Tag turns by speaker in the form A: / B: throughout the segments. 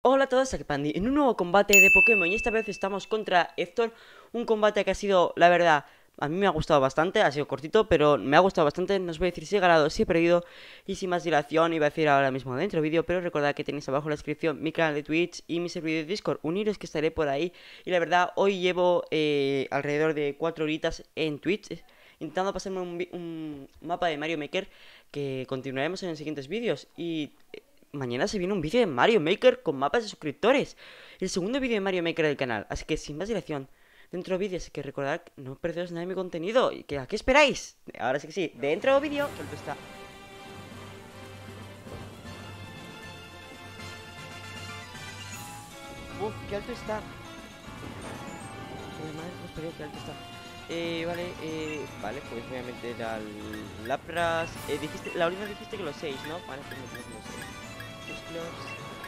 A: Hola a todos, aquí Pandi, en un nuevo combate de Pokémon y esta vez estamos contra Héctor. Un combate que ha sido, la verdad, a mí me ha gustado bastante, ha sido cortito, pero me ha gustado bastante. No os voy a decir si he ganado, si he perdido y sin más dilación iba a decir ahora mismo dentro del vídeo. Pero recordad que tenéis abajo en la descripción mi canal de Twitch y mi servidor de Discord, uniros que estaré por ahí. Y la verdad, hoy llevo alrededor de 4 horitas en Twitch intentando pasarme un mapa de Mario Maker que continuaremos en los siguientes vídeos. Y mañana se viene un vídeo de Mario Maker con mapas de suscriptores. El segundo vídeo de Mario Maker del canal. Así que sin más dilación, dentro del vídeo, así que recordad no perderos nada de mi contenido. ¿Y que a qué esperáis? Ahora sí que sí, dentro del vídeo, suelto está. Uf, qué alto está. Madre, no esperé, qué alto está. Vale, pues voy a meter al Lapras. La última dijiste que los 6, ¿no? Vale, pues metemos los 6. Los clubs,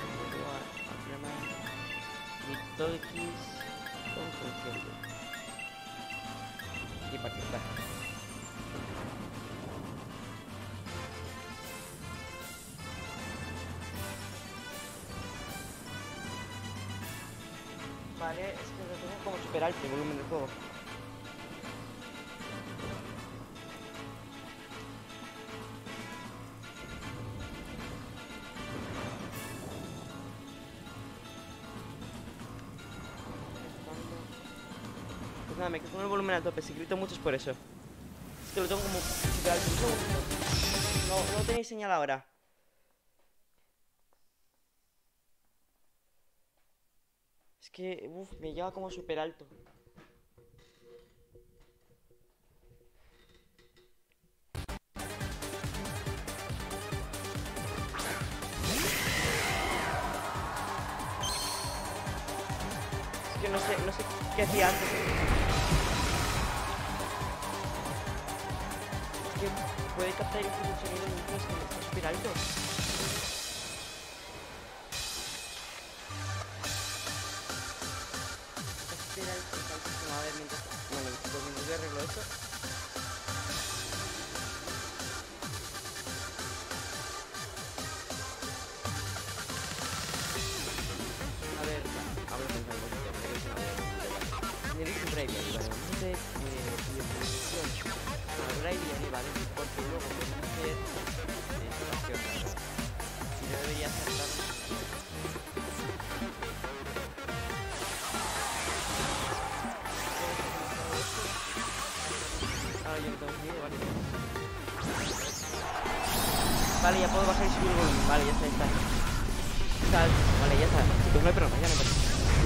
A: Mitolkis con concierto. Y participar. Vale, es que lo tengo como super alto el volumen del juego. Pues nada, me quedo con el volumen a tope, si grito mucho es por eso. Es que lo tengo como super alto. No tenéis señal ahora. Es que, me lleva como super alto. Es que no sé qué hacía antes. Es que puede captar incluso el sonido de un que está super alto. A ver, bueno, mientras yo arreglo esto. A ver, hablo con algo que me dice un Braviary, vale, vamos a hacer biodifusión al Braviary, vale, porque luego podemos hacer situación. Y no debería hacer tanto. Ahora yo no tengo sonido, vale. Vale, ya puedo bajar y subir el volumen. Vale, ya está. Vale, ya está. Chicos, no hay problema, ya no hay problema.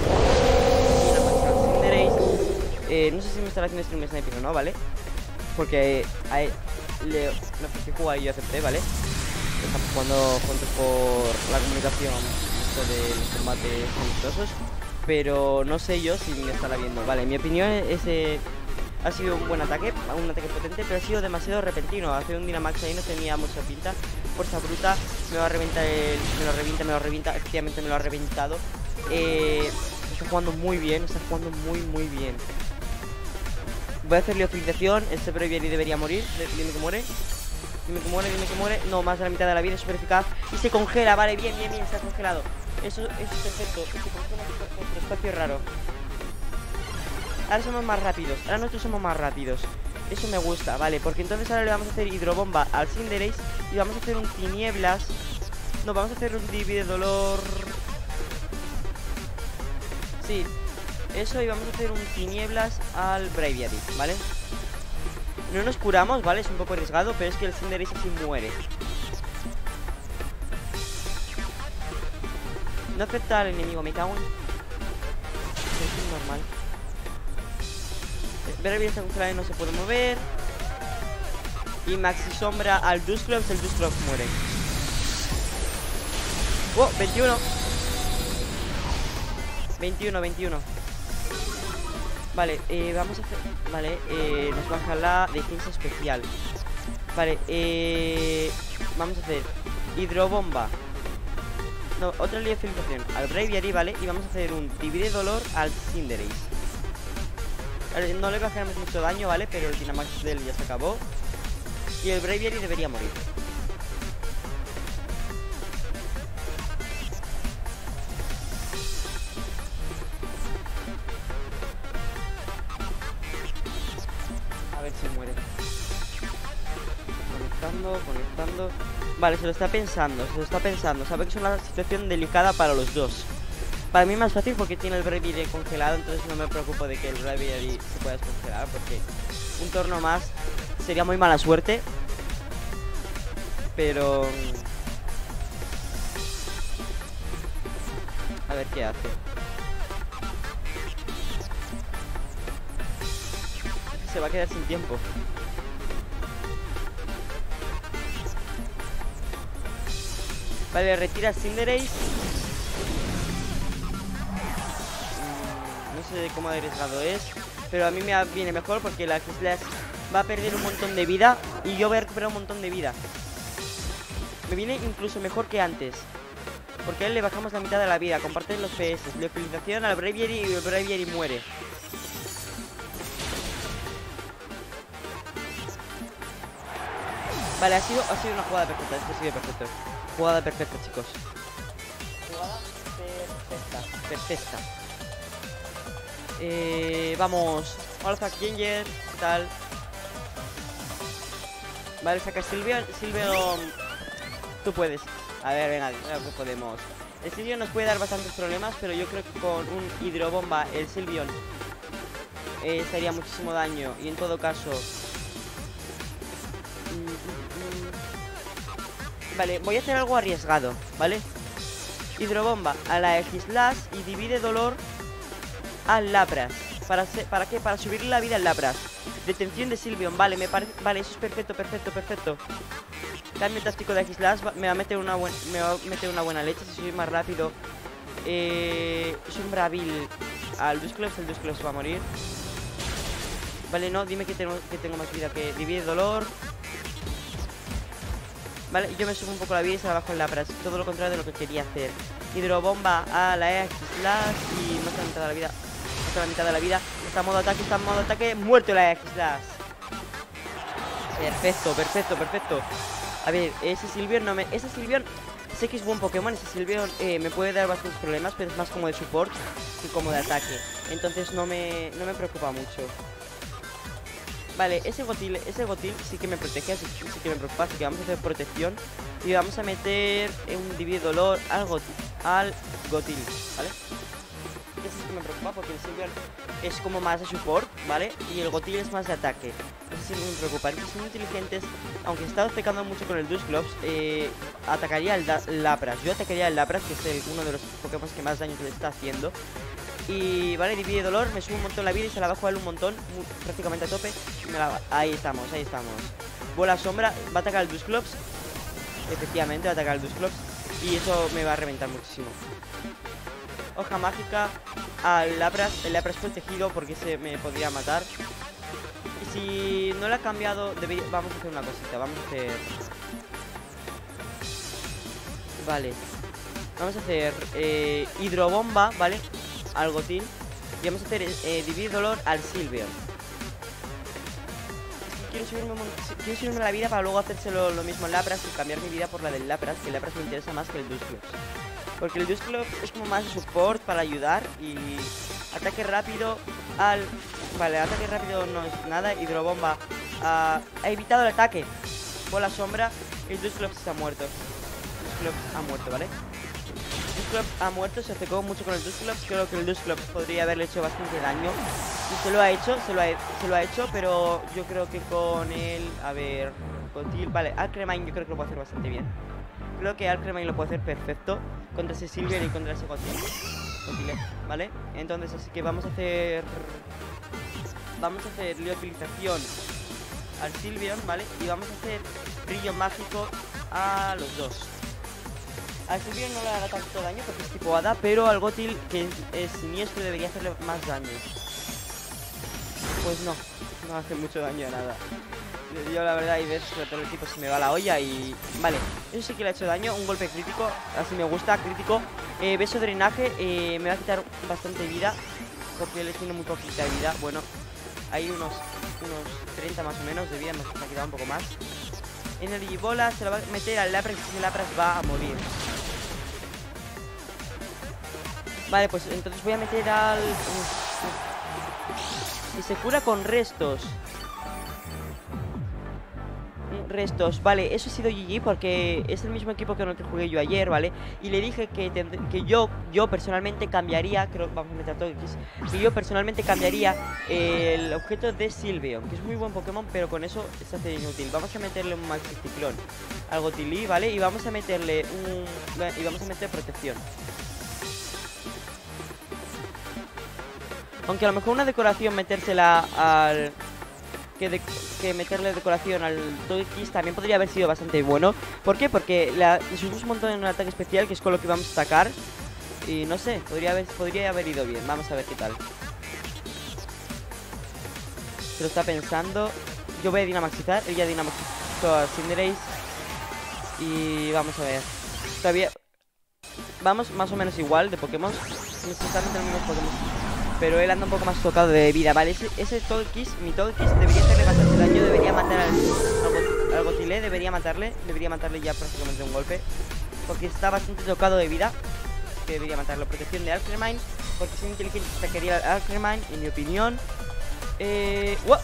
A: No sé si me estará haciendo stream sniper o no, ¿vale? Porque no sé si juega y yo acepté, ¿vale? Estamos jugando juntos por la comunicación esto de los combates amistosos. Pero no sé yo si me estará viendo. Vale, mi opinión es ha sido un buen ataque, un ataque potente, pero ha sido demasiado repentino. Hacer un Dynamax ahí no tenía mucha pinta. Fuerza bruta, me va a reventar me lo revienta, efectivamente me lo ha reventado. Está jugando muy bien, muy bien. Voy a hacer liofilización, este Braviary debería morir, dime que muere. Dime que muere, no, más de la mitad de la vida, es súper eficaz. Y se congela, vale, bien, se ha congelado. Eso es perfecto, se congela por espacio raro. Ahora somos más rápidos, ahora nosotros somos más rápidos. Eso me gusta, vale, porque entonces ahora le vamos a hacer hidrobomba al Cinderace y vamos a hacer un tinieblas. No, vamos a hacer un divide dolor. Sí, eso, y vamos a hacer un tinieblas al Braviary, ¿vale? No nos curamos, ¿vale? Es un poco arriesgado, pero es que el Cinderace así muere. No afecta al enemigo, me cago en... Es normal. Braviary está congelado y no se puede mover. Y Maxi Sombra al Dusclops, el Dusclops muere. ¡Oh! 21. 21. Vale, vamos a hacer... Vale, nos baja la defensa especial. Vale, vamos a hacer hidrobomba. No, otra liofilización al Braviary, ¿vale? Y vamos a hacer un divide dolor al Cinderace. No le causaremos mucho daño, ¿vale? Pero el Dynamax de él ya se acabó. Y el Braviary debería morir. conectando. Vale, se lo está pensando, sabe que es una situación delicada para los dos. Para mí es más fácil porque tiene el Braviary congelado, entonces no me preocupo de que el Braviary se pueda descongelar, porque un turno más sería muy mala suerte. Pero... a ver qué hace. Se va a quedar sin tiempo. Vale, retira Cinderace. No sé cómo arriesgado es, pero a mí me viene mejor porque la Slash va a perder un montón de vida y yo voy a recuperar un montón de vida. Me viene incluso mejor que antes, porque a él le bajamos la mitad de la vida. Comparten los PS, liofilización al Braviary y el Braviary muere. Vale, ha sido una jugada perfecta. Esto ha sido perfecto. Jugada perfecta, chicos. Jugada perfecta. Vamos. Hola, Zack Ginger. ¿Qué tal? Vale, saca Sylveon. Sylveon, tú puedes. A ver, venga, creo que podemos. El Sylveon nos puede dar bastantes problemas, pero yo creo que con un hidrobomba el Sylveon se haría muchísimo daño. Y en todo caso... Vale, voy a hacer algo arriesgado, ¿vale? Hidrobomba a la X-Slash y divide dolor al Lapras. ¿Para qué? Para subirle la vida al Lapras. Detención de Sylveon, vale, me parece. Vale, eso es perfecto. Cambio táctico de X-Slash, me va a meter una buena leche si soy más rápido. Es un Bravil al Dusclops, el Dusclops va a morir. Vale, no, dime que tengo más vida, que divide dolor. Vale, yo me subo un poco la vida y se la bajo en Lapras. Todo lo contrario de lo que quería hacer. Hidrobomba a la X-Slash y no está la mitad de la vida. No está la mitad de la vida. Está en modo ataque. Muerto la X-Slash. Perfecto. A ver, ese Sylveon no me... Ese Sylveon... Sé que es buen Pokémon. Ese Sylveon me puede dar bastantes problemas, pero es más como de support que como de ataque. Entonces no me preocupa mucho. Vale, ese Gotil sí que me protege, sí que me preocupa, así que vamos a hacer protección. Y vamos a meter un divide dolor al Gotil, ¿vale? Ese sí que me preocupa porque el Sylveon es como más de support, ¿vale? Y el Gotil es más de ataque. Ese sí me preocupa. Entonces son inteligentes, aunque he estado pecando mucho con el Dusclops, atacaría al Lapras. Yo atacaría al Lapras, que es uno de los Pokémon que más daño le está haciendo. Y vale, divide dolor, me sube un montón la vida y se la bajo a él un montón, prácticamente a tope. Ahí estamos. Bola sombra, va a atacar al Dusclops. Efectivamente, va a atacar al Dusclops. Y eso me va a reventar muchísimo. Hoja mágica al Lapras. El Lapras protegido porque se me podría matar. Y si no lo ha cambiado, vamos a hacer una cosita. Vamos a hacer... Vale. Vamos a hacer hidrobomba, ¿vale? Al Gotil. Y vamos a hacer divide dolor al Sylveon. Quiero subirme la vida para luego hacérselo lo mismo al Lapras y cambiar mi vida por la del Lapras, que el Lapras me interesa más que el Dusclops. Porque el Dusclops es como más de support para ayudar. Y ataque rápido al... Vale, ataque rápido no es nada. Hidrobomba ha evitado el ataque. Bola sombra. El Dusclops está muerto. Dusclops ha muerto, ¿vale? Dusclops ha muerto, se secó mucho con el Dusclops. Creo que el Dusclops podría haberle hecho bastante daño. Y se lo ha hecho, pero yo creo que con él... A ver... Gotil, vale, Alcremine yo creo que lo puede hacer bastante bien. Creo que Alcremine lo puede hacer perfecto contra ese Sylveon y contra ese Gotil, ¿vale? Entonces, así que vamos a hacer liofilización al Sylveon, ¿vale? Y vamos a hacer brillo mágico a los dos. Al Sylveon no le hará tanto daño porque es tipo hada, pero al Gotil, que es siniestro, debería hacerle más daño. Pues no hace mucho daño a nada. Yo la verdad, y ves, sobre todo el tipo se me va la olla y... Vale, eso sí que le ha hecho daño, un golpe crítico, así me gusta, crítico. Beso drenaje, me va a quitar bastante vida, porque él tiene muy poquita vida. Bueno, hay unos 30 más o menos de vida, nos ha quedado un poco más. Energy bola, se la va a meter al Lapras y el Lapras va a morir. Vale, pues entonces voy a meter al... Y se cura con restos. restos. Vale, eso ha sido GG porque es el mismo equipo con el que jugué yo ayer, ¿vale? Y le dije que yo personalmente cambiaría, creo que vamos a meter todo que yo personalmente cambiaría el objeto de Sylveon, que es muy buen Pokémon, pero con eso se hace inútil. Vamos a meterle un Maxi Ciclón al Gotilí, ¿vale? Y vamos a meterle y vamos a meter protección. Aunque a lo mejor una decoración metérsela al... Que meterle decoración al Togekiss también podría haber sido bastante bueno. ¿Por qué? Porque subimos un montón en un ataque especial, que es con lo que vamos a atacar. Y no sé, podría haber ido bien. Vamos a ver qué tal. Se lo está pensando. Yo voy a dinamaxizar. Él ya dinamaxizó a Cinderace. Y vamos a ver. Todavía vamos más o menos igual de Pokémon. Necesitamos los mismos Pokémon, pero él anda un poco más tocado de vida. Vale, ese Togekiss, mi Togekiss debería hacerle bastante daño. Debería matar al Gotilé. Debería matarle ya prácticamente de un golpe, porque está bastante tocado de vida. Que debería matarlo. Protección de Alcremine, porque si es inteligente sacaría al Alcremine, en mi opinión. ¡Wow!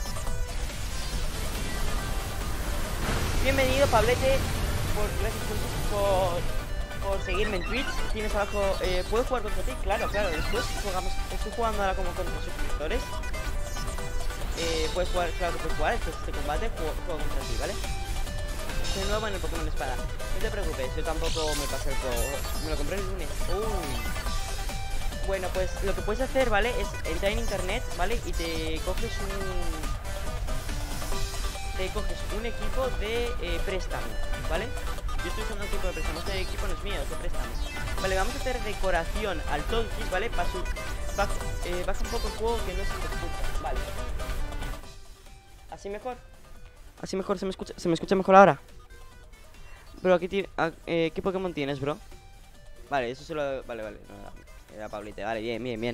A: Bienvenido, Pablete. Gracias por seguirme en Twitch. Tienes abajo, ¿puedo jugar contra ti? Claro, después estoy jugando ahora como con los suscriptores. Puedes jugar, claro que puedes jugar. Este combate juego contra ti, ¿vale? Soy nuevo en el Pokémon Espada. No te preocupes, yo tampoco me pasé el juego. Me lo compré el lunes. Bueno, pues lo que puedes hacer, ¿vale? Es entrar en internet, ¿vale? Y te coges un equipo de préstamo, ¿vale? Yo estoy usando un equipo de préstamo. Este equipo no es mío, es de préstamo. Vale, vamos a hacer decoración al Togekiss, ¿vale? Baja un poco el juego, que no se te escucha. Vale. Así mejor. Así mejor, se me escucha mejor ahora. Bro, aquí tiene... ¿qué Pokémon tienes, bro? Vale, eso se lo... Vale, no, era Pablite. Vale, bien.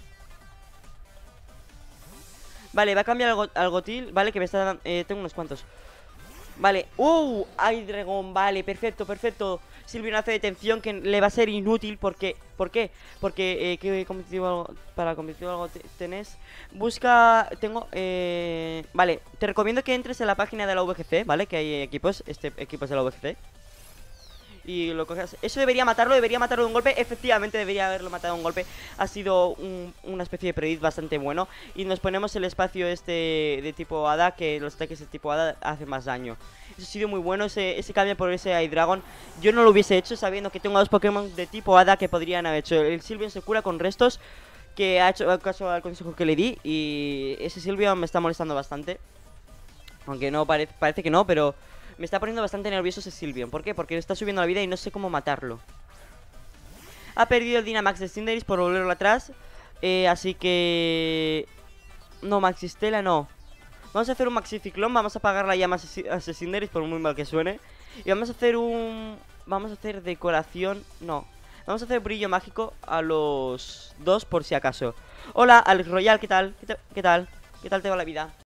A: Vale, va a cambiar al Gotil, ¿vale? Que me está dando... tengo unos cuantos. Vale, Hydreigon, vale, perfecto. Sylveon hace detención, que le va a ser inútil porque... ¿Por qué? Porque, para competitivo algo tenés? Busca... vale, te recomiendo que entres en la página de la VGC, ¿vale? Que hay equipos, equipos de la VGC. Y lo coges. Eso debería matarlo de un golpe. Efectivamente debería haberlo matado de un golpe. Ha sido una especie de predict bastante bueno. Y nos ponemos el espacio de tipo hada, que los ataques de tipo hada hacen más daño. Eso ha sido muy bueno, ese cambio por ese Hydreigon. Yo no lo hubiese hecho sabiendo que tengo dos Pokémon de tipo hada que podrían haber hecho. El Sylveon se cura con restos, que ha hecho caso al consejo que le di. Y ese Sylveon me está molestando bastante. Aunque no parece que no, pero... me está poniendo bastante nervioso ese Sylveon. ¿Por qué? Porque le está subiendo la vida y no sé cómo matarlo. Ha perdido el Dynamax de Cinderace por volverlo atrás. Así que... no, Maxistela no. Vamos a hacer un Maxi Ciclón. Vamos a apagar la llama a Cinderace, por muy mal que suene. Y vamos a hacer vamos a hacer decoración... no. Vamos a hacer brillo mágico a los dos por si acaso. Hola, Alex Royal, ¿qué tal? ¿Qué tal te va la vida?